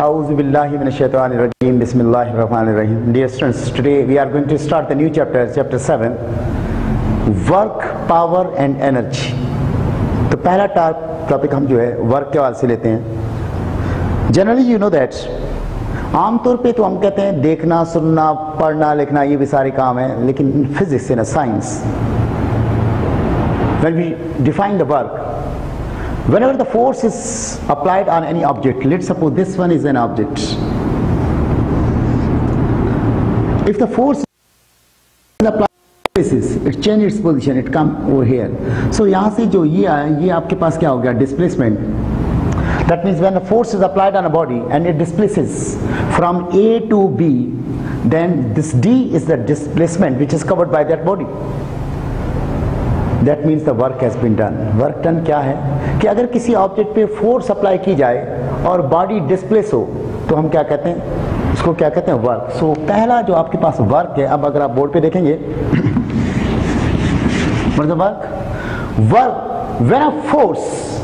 A'udhu billahi minash shaitanir rajim. Bismillahir rahmanir rahim. Dear students, today we are going to start the new chapter, chapter 7, work, power and energy. तो पहला topic हम जो है work के हवाले से लेते हैं. जनरली यू नो दैट, आमतौर पे तो हम कहते हैं देखना, सुनना, पढ़ना, लिखना, ये भी सारे काम हैं, लेकिन in physics, in science, when we define the work, whenever the force is applied on any object, let's suppose this one is an object. If the force is applied, it changes its position, it come over here. So यहाँ से जो ये आया, ये आपके पास क्या हो गया? Displacement. That means when the force is applied on a body and it displaces from A to B, then this D is the displacement which is covered by that body. That means the work has been done. Work done क्या है कि अगर किसी object पे force apply की जाए और body displace हो तो हम क्या कहते हैं? उसको क्या कहते हैं? वर्क. सो पहला जो आपके पास वर्क है, अब अगर आप बोर्ड पे देखेंगे, मतलब work, when a force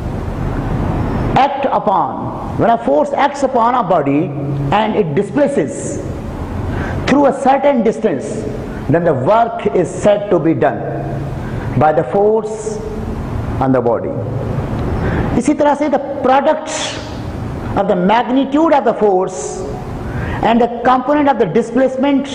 act upon, when a force acts upon a body and it displaces through a certain distance, then the work is said to be done by the force on the body. इसी तरह से the product of the magnitude of the force and the component of the displacement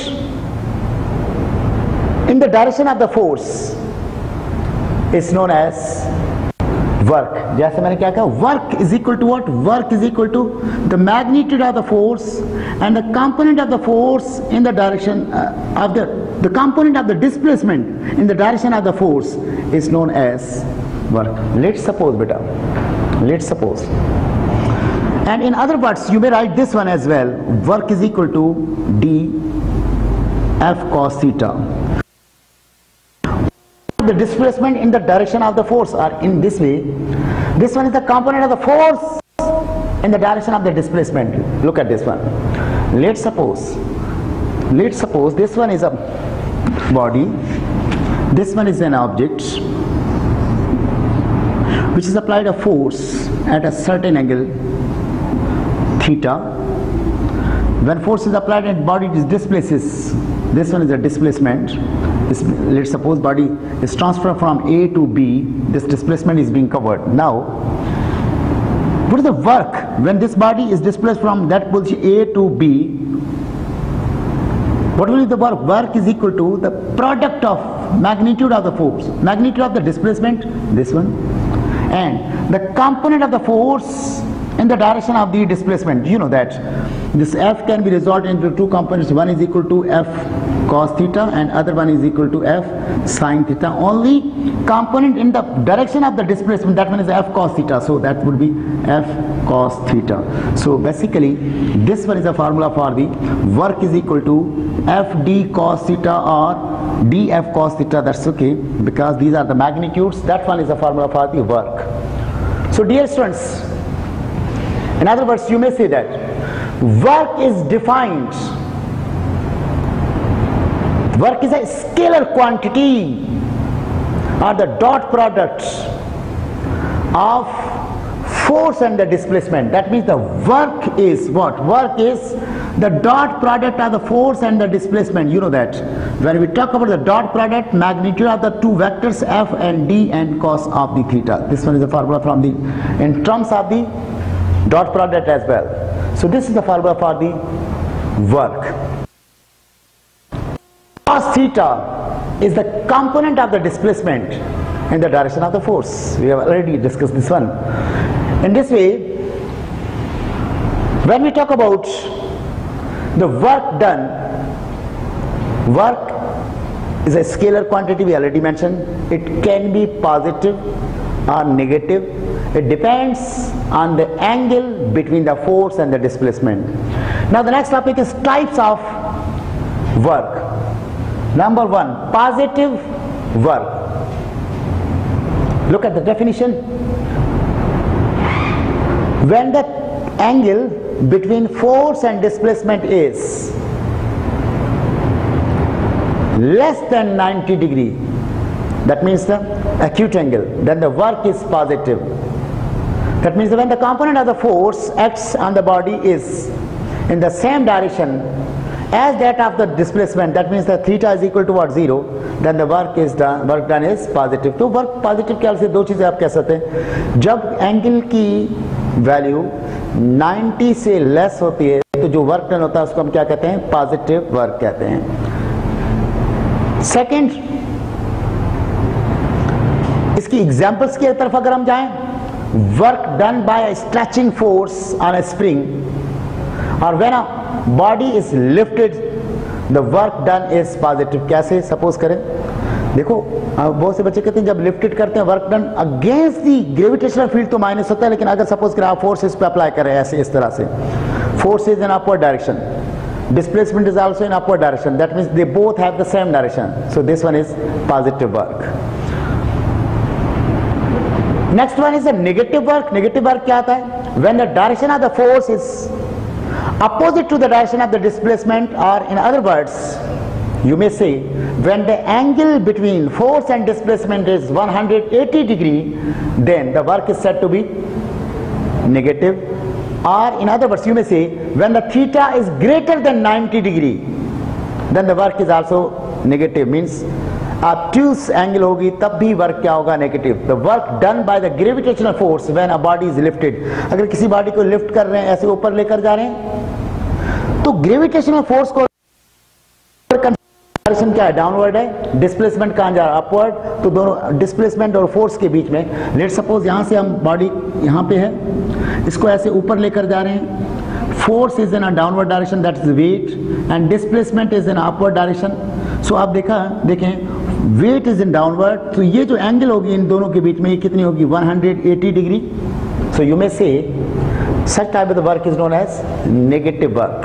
in the direction of the force is known as work. जैसे मैंने क्या कहा, work is equal to what? Work is equal to the magnitude of the force and the component of the force in the direction of the component of the displacement in the direction of the force is known as work. Let's suppose, beta, let's suppose, and in other words you may write this one as well. Work is equal to d f cos theta. The displacement in the direction of the force are in this way. This one is the component of the force in the direction of the displacement. Look at this one. Let's suppose this one is a body, this one is an object which is applied a force at a certain angle theta. When force is applied and body displaces, this one is a displacement. Let's suppose body is transferred from A to B, this displacement is being covered. Now what is the work when this body is displaced from that position A to B? What will be the work? Work is equal to the product of magnitude of the force, magnitude of the displacement, this one, and the component of the force in the direction of the displacement. You know that this F can be resolved into two components. One is equal to F cos theta and other one is equal to F sin theta. Only component in the direction of the displacement, that one is F cos theta, so that would be F cos theta. So basically this one is a formula for the work is equal to F d cos theta or df cos theta. That's okay because these are the magnitudes. That one is a formula for the work. So dear students, in other words you may say that work is defined, work is a scalar quantity or the dot product of force and the displacement. That means the work is what? Work is the dot product of the force and the displacement. You know that when we talk about the dot product, magnitude of the two vectors F and D and cos of the theta. This one is the formula from the, in terms of the dot product as well. So this is the formula for the work. Cos theta is the component of the displacement in the direction of the force. We have already discussed this one. In this way, when we talk about the work done, work is a scalar quantity, we already mentioned. It can be positive or negative. It depends on the angle between the force and the displacement. Now the next topic is types of work. Number one, positive work. Look at the definition. When the angle between force and displacement is less than 90 degrees, that means the acute angle, then the work is positive. That means when the component of the force acts on the body is in the same direction as that of the displacement, that means that theta is equal to what, 0, then the work done is positive. तो work positive क्या से दो चीजें आप कह सकते हैं, जब एंगल की वैल्यू 90 से लेस होती है तो जो वर्क डन होता है उसको हम क्या कहते हैं, पॉजिटिव वर्क कहते हैं। सेकंड, इसकी एग्जांपल्स की तरफ अगर हम जाएं, work done by stretching force on a spring और when a body is lifted the work done is positive. कैसे, सपोज करें, देखो बहुत से बच्चे कहते हैं जब लिफ्टेड करते हैं work done against the gravitational field तो माइनस होता है, लेकिन अगर सपोज करें आप फोर्स इस पे अप्लाई कर रहे हैं ऐसे इस तरह से, force is in upward direction, displacement is also in upward direction, that means they both have the same direction, so this one is positive work. Next one is a negative work. Negative work क्या आता है, when the direction of the force is opposite to the direction of the displacement, or in other words you may say when the angle between force and displacement is 180 degree, then the work is said to be negative. Or in other words you may say when the theta is greater than 90 degree, then the work is also negative, means obtuse angle होगी तब भी work क्या होगा, negative. The work done by the gravitational force when a body is lifted, अगर किसी body को lift कर रहे हैं ऐसे ऊपर लेकर जा रहे हैं तो ग्रेविटेशनल फोर्स को डायरेक्शन क्या है, डाउनवर्ड है, डिस्प्लेसमेंट कहां जा रहा है, अपवर्ड, तो दोनों डिस्प्लेसमेंट और फोर्स के बीच में, लेट सपोज यहां से हम बॉडी यहां पे है, इसको ऐसे ऊपर लेकर जा रहे हैं, force is in a downward direction, that is weight, and displacement is in upward direction. So आप देखें weight is in downward, तो ये जो एंगल होगी इन दोनों के बीच में ये कितनी होगी, 180 degree. So you may say such type of the work is known as negative work.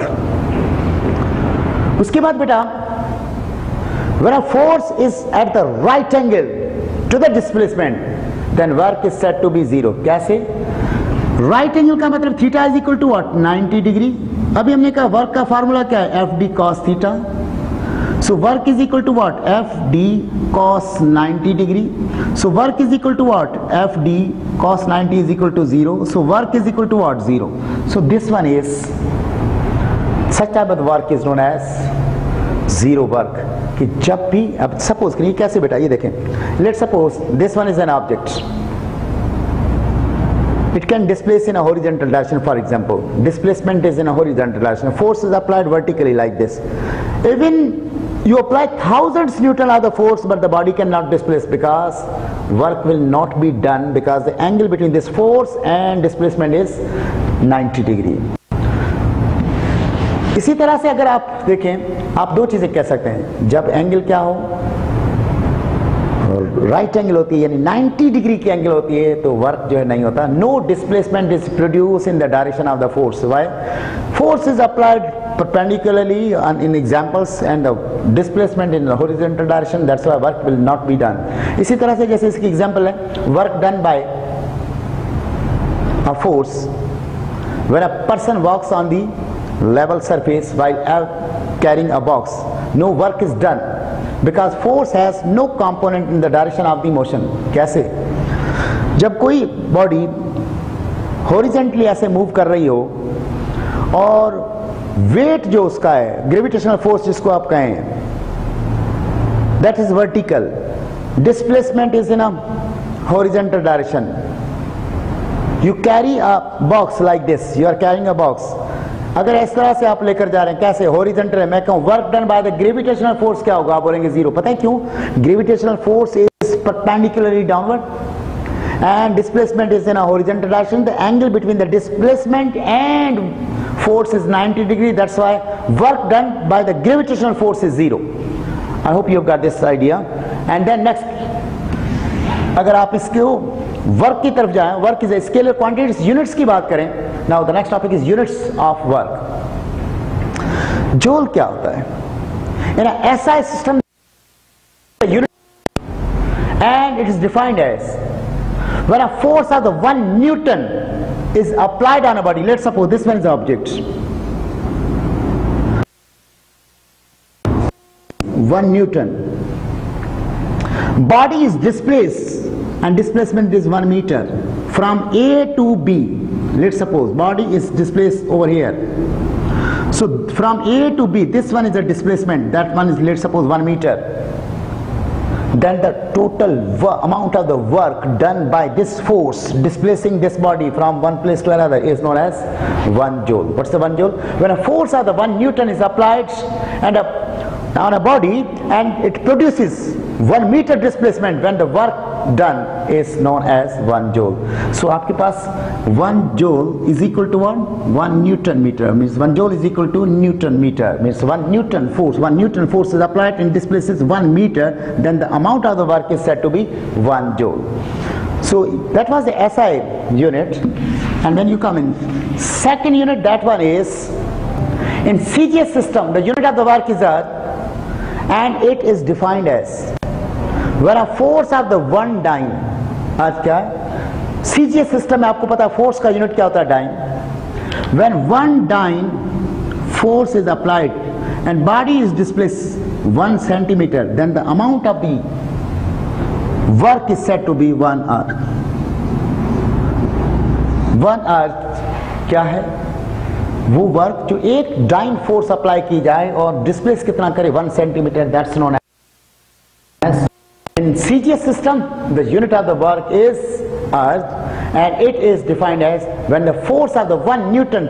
उसके बाद बेटा, when a force is at the right angle to the displacement, then work is said to be zero. कैसे, right angle का मतलब theta is equal to what, 90 degree. अभी हमने कहा work का फार्मूला क्या है, F D cos theta, so work is equal to what, F D cos 90 degree, so work is equal to what, F D cos 90 is equal to 0, so work is equal to what, 0। So this one is such type of work is known as zero work, कि जब भी, अब suppose करिए कैसे बेटा, ये देखें, let suppose this one is an object, it can displace in a horizontal direction, for example displacement is in a horizontal direction, force is applied vertically like this, even you apply thousands Newton of the force but the body cannot displace because work will not be done because the angle between this force and displacement is 90 degree। इसी तरह से अगर आप देखें, आप दो चीजें कह सकते हैं, जब एंगल क्या हो, राइट एंगल होती है यानी 90 डिग्री की एंगल होती है तो वर्क जो है नहीं होता, no displacement is produce in the direction of the force, why force is applied perpendicularly in examples and the displacement in the horizontal direction, that's why work will not be done। इसी तरह से जैसे इसकी example है, work done by a force when a person walks on the level surface while carrying a box, no work is done because force has no component in the direction of the motion। कैसे, जब कोई body horizontally ऐसे move कर रही हो और wait जो उसका है, ग्रेविटेशनल फोर्स जिसको आप कहें, that is vertical, displacement is in a horizontal direction, you carry a box like this, you are carrying a box, अगर इस तरह से आप लेकर जा रहे हैं, कैसे, हॉरिजॉन्टल है, मैं कहूं work done by the gravitational force क्या होगा, आप बोलेंगे जीरो। पता है क्यों, gravitational force is perpendicularly downward and displacement is in a horizontal direction, the angle between the displacement and force is 90 degree, that's why work done by the gravitational force is zero। I hope you have got this idea। And then next, अगर आप इसको work की तरफ जाएं, work is a scalar quantity, units की बात करें, now the next topic is units of work. Joule क्या होता है, in SI system unit and it is defined as when a force of the 1 Newton is applied on a body, let's suppose this one is the object, 1 Newton, body is displaced and displacement is 1 meter, from A to B, let's suppose body is displaced over here. So from A to B, this one is the displacement, that one is, let's suppose, 1 meter. Then the total amount of the work done by this force displacing this body from one place to another is known as 1 joule. What's the 1 joule? When a force of the 1 Newton is applied and on a body and it produces 1 meter displacement, when the work done is known as 1 joule. So आपके पास 1 joule is equal to 1 Newton meter, means 1 joule is equal to Newton meter, means 1 Newton force is applied and displaces 1 meter, then the amount of the work is said to be 1 joule. So that was the SI unit. And when you come in second unit, that one is in CGS system, the unit of the work is earth, and it is defined as when a force of the 1 dyne, आज क्या है CGS system में आपको पता है force का unit क्या होता है, dyne. When 1 dyne force is applied and body is displaced 1 centimeter, then the amount of the work is said to be 1 earth. 1 earth क्या है? वो वर्क जो एक डाइन फोर्स अप्लाई की जाए और डिस्प्लेस कितना करे, 1 centimetre, that's known as. In CGS system, the unit of the work is earth, and it is defined as when the force of the 1 Newton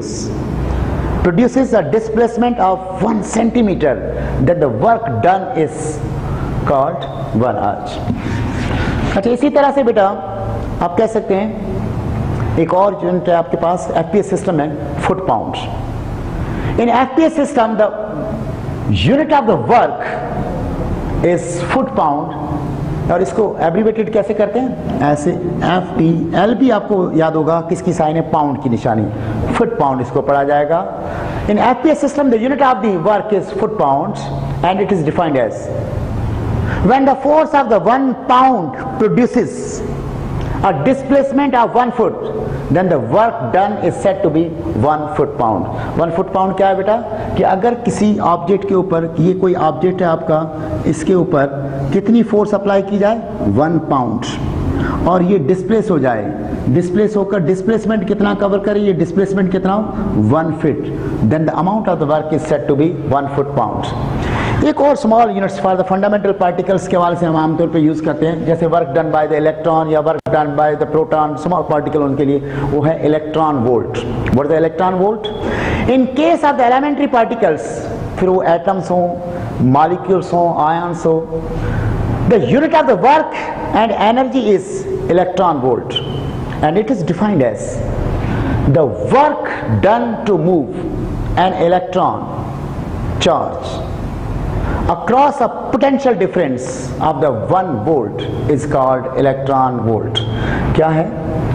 produces a displacement of 1 centimeter, then the work done is called 1 earth. अच्छा, इसी तरह से बेटा आप कह सकते हैं एक और यूनिट है आपके पास FPS सिस्टम है, foot pound. In FPS system the unit of the work is foot pound, और इसको एब्रीवेटेड कैसे करते हैं, ऐसे FTL भी आपको याद होगा किसकी साइन है, पाउंड की निशानी, फुट पाउंड इसको पढ़ा जाएगा. In FPS system the unit of the work is foot pound and it is defined as when the force of the 1 pound produces a displacement of 1 foot, then the work done is said to be 1 foot pound. 1 foot pound क्या है बेटा, कि अगर किसी object के ऊपर, ये कोई ऑब्जेक्ट है आपका, इसके ऊपर कितनी फोर्स अप्लाई की जाए, 1 पाउंड, और ये डिस्प्लेस हो जाए, डिस्प्लेस होकर डिस्प्लेसमेंट कितना कवर करे, ये डिस्प्लेसमेंट कितना हो, 1 feet, then the amount of the work is said to be 1 foot pound. एक और small units for the fundamental particles के हवाले से हम आमतौर पे यूज करते हैं, जैसे work done by the electron या work done by the proton, small particle, उनके लिए वो है electron volt. What is the electron volt? In case of the elementary particles, फिर वो एटम्स हो, मॉलिक्यूल्स हो, आयंस हो, the unit of the work and energy is electron volt, and it is defined as the work done to move an electron charge across a potential difference of the 1 volt is called electron volt. क्या है?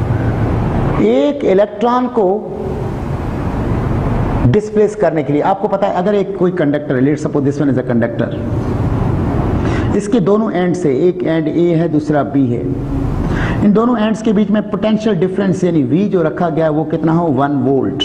एक electron को displace करने के लिए, आपको पता है अगर एक कोई कंडक्टर है, let's suppose this one is a conductor, इसके दोनों एंड से, एक एंड A है दूसरा B है, इन दोनों एंड्स के बीच में पोटेंशियल डिफरेंस यानी V जो रखा गया है वो कितना हो, 1 वोल्ट.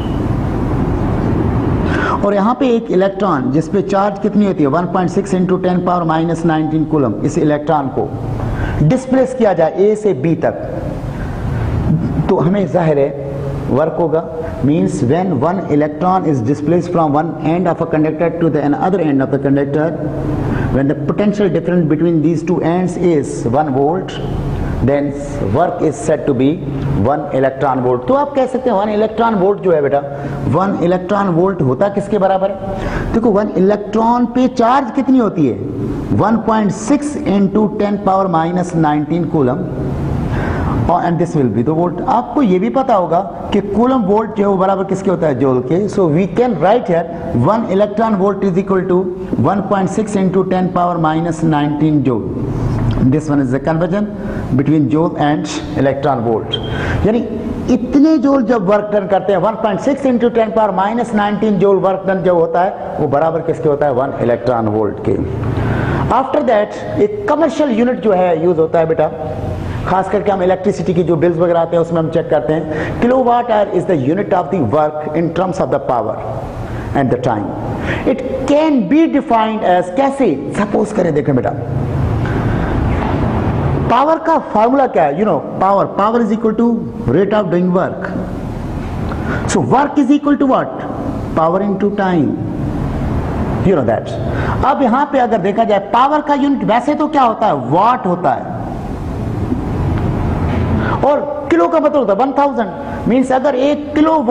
और यहाँ पे एक इलेक्ट्रॉन जिस पे चार्ज कितनी होती है, 1.6 इंटू 10 पावर माइनस 19 कूलम, इस इलेक्ट्रॉन को डिस्प्लेस किया जाए A से B तक, तो हमें जाहिर है वर्क होगा. Means when 1 electron is displaced from one end of a conductor to the other end of the conductor, when the potential difference between these two ends is 1 volt, then work is said to be 1 electron volt. तो आप कह सकते हैं 1 electron volt जो है बेटा, 1 electron volt होता किसके बराबर है? देखो 1 इलेक्ट्रॉन पे चार्ज कितनी होती है, 1.6 इंटू 10 पावर माइनस 19 कूलम, और and this will be the volt. आपको ये भी पता होगा कि कूलम वोल्ट जो है वो बराबर किसके होता है, जूल के. So we can write here 1 electron volt is equal to 1.6 into 10 power minus 19 joule. This one is the conversion between joule and electron volt. यानी इतने जूल जब वर्क डन करते हैं, 1.6 into 10 power minus 19 joule work done जब होता है वो बराबर किसके होता है, 1 इलेक्ट्रॉन वोल्ट के. आफ्टर दैट एक कमर्शियल यूनिट जो है यूज होता है बेटा, खास करके हम इलेक्ट्रिसिटी की जो बिल्स वगैरह आते हैं उसमें हम चेक करते हैं. Kilowatt hour is the unit of the work in terms of the power and the time. It can be defined as, कैसे, सपोज करें, देखें बेटा पावर का फॉर्मूला क्या है? Power is equal to rate of doing work. So work is equal to what? Power into time. You know that. अब यहां पे अगर देखा जाए पावर का यूनिट वैसे तो क्या होता है? वाट होता है, और किलो का मतलब होता है 1000. मीन्स अगर 1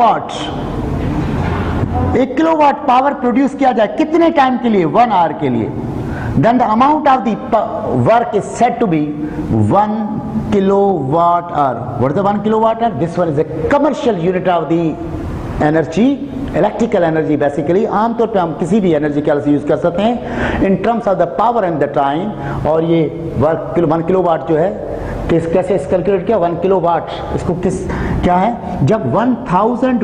किलोवाट पावर प्रोड्यूस किया जाए कितने टाइम के लिए? 1 आवर के लिए. Then the amount of the work is said to be 1 kilowatt hour. What is the 1 kilowatt hour? This one is a commercial unit of the energy, electrical energy basically. आमतौर पे हम किसी भी energy के से use कर सकते हैं in terms of the power and the time. और ये 1 किलोवाट जो है कैसे कैलकुलेट किया? 1 किलोवाट इसको क्या है? जब 1000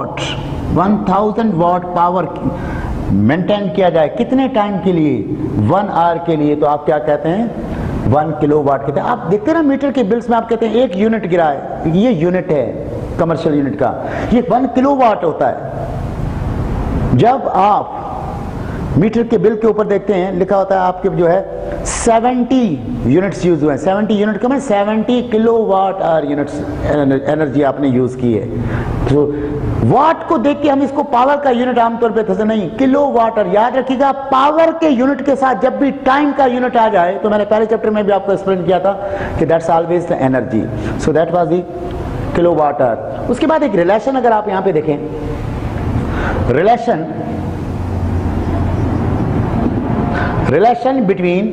वाट पावर मेंटेन किया जाए कितने टाइम के लिए? 1 आवर के लिए. तो आप क्या कहते हैं? 1 किलोवाट कहते हैं. आप देखते हैं ना मीटर के बिल्स में आप कहते हैं 1 यूनिट गिरा है, ये यूनिट है कमर्शियल यूनिट का, ये 1 किलोवाट होता है. जब आप मीटर के बिल के ऊपर देखते हैं लिखा होता है आपके जो है 70 यूनिट्स यूज हुए हैं. 70 यूनिट का मतलब 70 किलोवाट आवर यूनिट्स एनर्जी आपने यूज की है. तो वाट को देख के हम इसको पावर का यूनिट आमतौर पे थोड़ा नहीं, किलोवाट. और याद रखिएगा पावर के यूनिट के साथ जब भी टाइम का यूनिट आ जाए, तो मैंने पहले चैप्टर में भी आपको एक्सप्लेन किया था कि that's always the energy. So that was the kilowatt hour. उसके बाद एक रिलेशन अगर आप यहां पे देखें, रिलेशन बिटवीन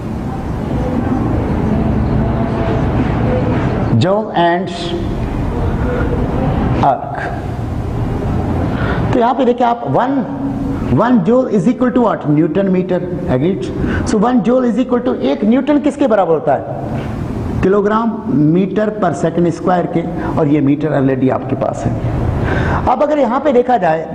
जूल एंड अर्क. तो यहां पे देखिए आप 1 joule is equal to what? Newton metre. Agreed. So 1 joule is equal to 1 newton किसके बराबर होता है? Kilogram metre per second square के. और ये मीटर ऑलरेडी आपके पास है. अब अगर यहां पे देखा जाए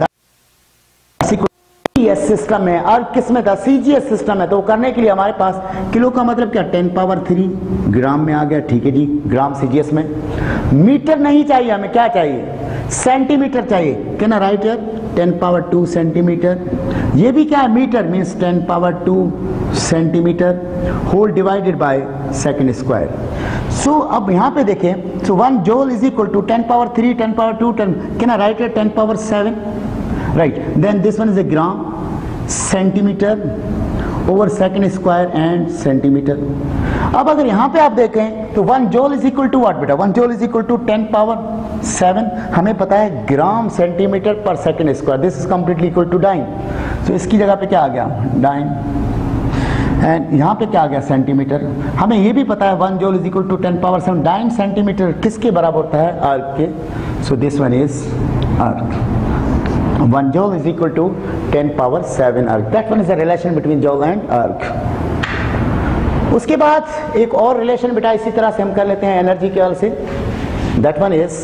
सिस्टम है और किसमें था? सीजीएस सिस्टम है. तो वो करने के लिए हमारे पास किलो का मतलब क्या? 10 पावर 3 ग्राम में आ गया. ठीक है जी, ग्राम सीजीएस में. मीटर नहीं चाहिए हमें, क्या चाहिए? सेंटीमीटर चाहिए. Can I write here 10 power 2 centimetre. ये भी क्या है? Metre. Means 10 power 2 centimetre whole divided by second square. So अब यहां पे देखें, so 1 joule is equal to 10 power 3 10 power 2 10. Can I write here 10 power 7. right? Then this one is a gram, centimeter over second square and centimeter. अब अगर यहाँ पे आप देखें तो 1 joule is equal to what बेटा? 1 joule is equal to 10 power 7. हमें पता है gram centimetre per second square. This is completely equal to dyne. तो इसकी जगह पे क्या आ गया? डाइन. एंड यहाँ पे क्या आ गया? सेंटीमीटर. हमें ये भी पता है 1 joule is equal to 10 power 7. Dyne centimetre किसके बराबर होता है? अर्क के. सो दिस वन इज अर्क. 1 joule is equal to 10 power 7 arc. That one is the relation between joule and arc. उसके बाद एक और रिलेशन बेटा इसी तरह से हम कर लेते हैं एनर्जी के हल से. That one is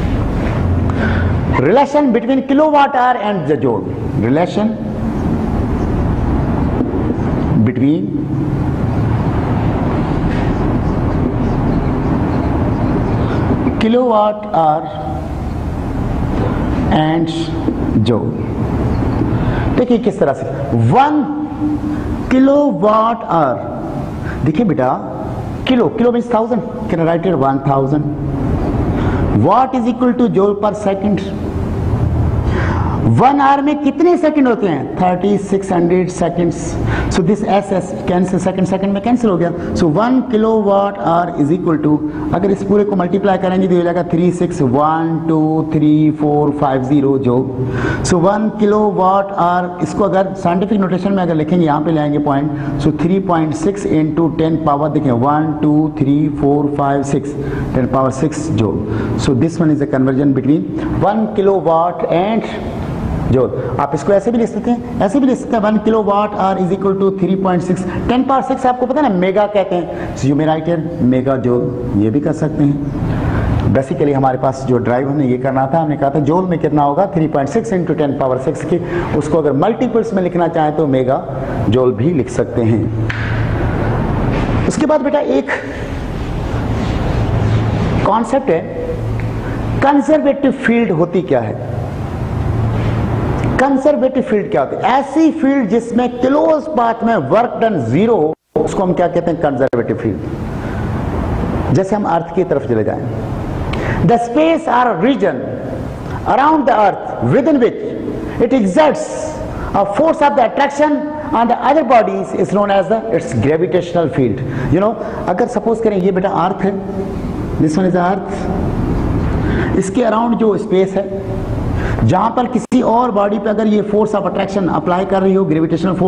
relation between kilowatt hour and the joule. Relation between kilowatt hour and joule. देखिए किस तरह से 1 किलोवाट आवर. देखिए बेटा kilo means 1000. Can I write it 1000. Watt is equal to joule per second. 1 hour में कितने second होते हैं? 3600 seconds. So this s cancel, second में कैंसिल हो गया. So 1 kilowatt hour is equal to, अगर इस पूरे को मल्टीप्लाई करेंगे तो हो जाएगा 36123450 जूल. सो 1 किलोवाट आवर, इसको अगर साइंटिफिक नोटेशन में अगर लिखेंगे यहाँ पे लाएंगे पॉइंट. सो 3.6 इंटू 10 पावर, देखिए 1 2 3 4 5 6 10 power 6 joule. So this one is a conversion between 1 kilowatt and joule. आप इसको ऐसे भी लिख सकते हैं, ऐसे भी लिख सकते हैं. 1 kilowatt hour is equal to 3.6 10 power 6 आपको पता है ना मेगा कहते हैं. So you may write here mega joule. ये भी कर सकते हैं. बेसिकली हमारे पास जो ड्राइव हमने ये करना था, हमने कहा था जूल में कितना होगा? 3.6 इंटू 10 पावर 6 की. उसको अगर मल्टीपल्स में लिखना चाहें तो मेगा जूल भी लिख सकते हैं. उसके बाद बेटा एक कॉन्सेप्ट है, कंजर्वेटिव फील्ड होती क्या है? कंजर्वेटिव फील्ड क्या होती है? ऐसी फील्ड जिसमें क्लोज पाथ में वर्क डन 0 हो, उसको हम क्या कहते हैं? Conservative field. जैसे हम अर्थ की तरफ चले जाएं, the space are region around the earth within which it exerts a force of the attraction on the other bodies is known as the its gravitational field. You know, अगर suppose करें ये बेटा अर्थ है, this one is अर्थ, इसके around जो space है, जहां पर किसी और बॉडी पे अगर ये फोर्स ऑफ अट्रैक्शन अप्लाई कर रही हो, ग्रेविटेशनल फोर्स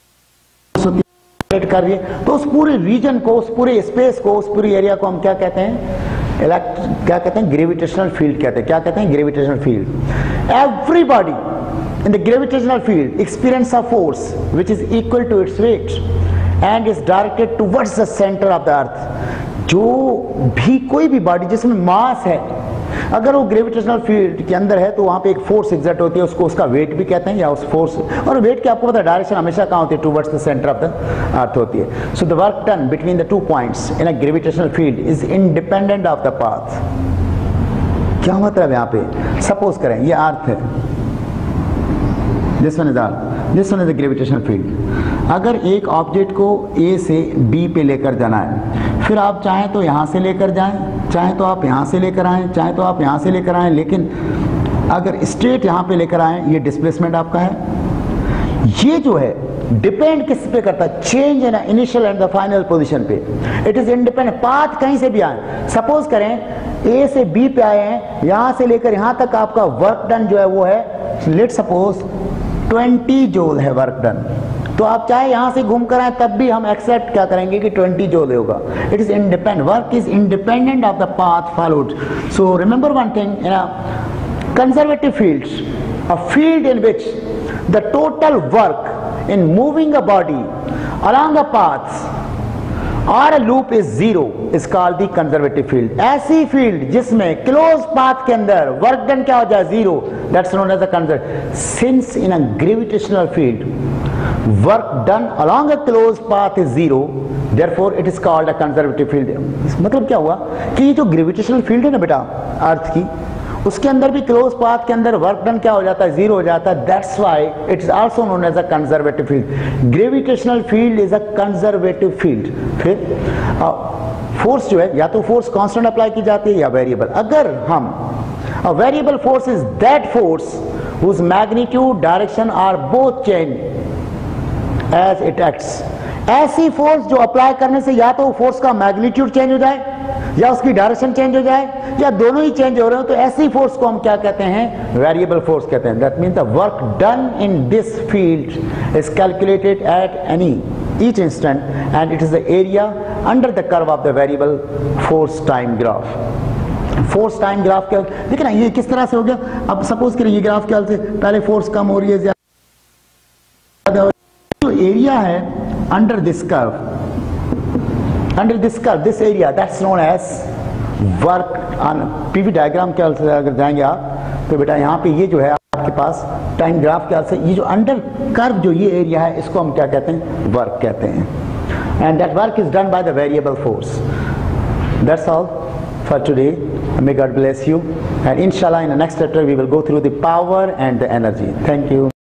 कर रही है, तो उस पूरे रीजन को, उस पूरे स्पेस को, उस पूरी एरिया को हम क्या कहते हैं? क्या कहते हैं? ग्रेविटेशनल फील्ड कहते हैं। क्या कहते हैं? Gravitational field. Everybody in the gravitational field experience a force which is equal to its weight and is directed towards the center of the earth। जो भी कोई भी बॉडी जिसमें मास है, अगर वो ग्रेविटेशनल फील्ड के अंदर है तो वहां पे एक फोर्स एग्जर्ट होती है, उसको उसका वेट भी कहते हैं, या उस फोर्स, और वेट की आपको पता है डायरेक्शन हमेशा कहां होती है? Towards the centre of the earth होती है। So the work done between the 2 points in a gravitational field is independent of the path. क्या मतलब यहां पे? सपोज करें ये अर्थ है, this one is earth, this one is the gravitational field. अगर एक ऑब्जेक्ट को ए से बी पे लेकर जाना है, फिर आप चाहें तो यहाँ से लेकर जाएं, चाहें तो आप यहाँ से लेकर आएं, चाहें तो आप यहाँ से लेकर आएं, लेकिन अगर स्ट्रेट यहाँ पे लेकर आएं, ये डिस्प्लेसमेंट आपका है। ये जो है डिपेंड किस पे करता है? Change in initial and the final position पे। इट इज इंडिपेंडेंट, पाथ कहीं से भी आए। सपोज करें ए से बी पे आए हैं, यहां से लेकर यहां तक आपका वर्क डन जो है वो है, लेट सपोज 20 जूल है वर्क डन, तो आप चाहे यहां से घूम कर आए तब भी हम एक्सेप्ट क्या करेंगे कि 20 जूल होगा। It is independent, work is independent of the path followed. So remember one thing, in a conservative field, a field in which the total work in moving a body along a path or a loop is zero is called the conservative field। ऐसी field जिसमें close path के अंदर work done क्या हो जाए? Zero, that's known as a conservative। Since in a gravitational field work done along a closed path is zero, therefore it is called a conservative field। मतलब क्या हुआ कि ये जो ग्रेविटेशनल फील्ड है ना बेटा अर्थ की, उसके अंदर भी क्लोज पाथ के अंदर वर्क डन क्या हो जाता है? जीरो हो जाता है। That's why it is also known as a conservative field. Gravitational field is a conservative field. फिर फोर्स जो है, या तो फोर्स कांस्टेंट अप्लाई की जाती है या वेरिएबल। अगर हम a variable force is that force whose magnitude, direction are both change as it acts। ऐसी फोर्स जो अप्लाई करने से या तो फोर्स का मैग्नीट्यूड चेंज हो जाए या उसकी डायरेक्शन चेंज हो जाए, या दोनों ही चेंज हो रहे हो, तो ऐसी फोर्स को हम क्या कहते हैं? वेरिएबल फोर्स कहते हैं। That means the work done in this field is calculated at any each instant and it is the area under the curve of the variable force time graph। Force time graph क्या देखिए ना, ये किस तरह से हो गया? अब सपोज करिए ये ग्राफ क्या से पहले फोर्स कम हो रही है, ज्यादा जो एरिया है under this curve, this area that's known as work on PV diagram के से अगर जाएंगे आप तो बेटा यहाँ पे ये जो है आपके पास टाइम ग्राफ के से ये जो अंडर कर्व जो ये एरिया है, इसको हम क्या कहते हैं? वर्क कहते हैं। And that work is done by the variable force. That's all for today. May God bless you, and inshallah in the next chapter we will go through the power and the energy. Thank you.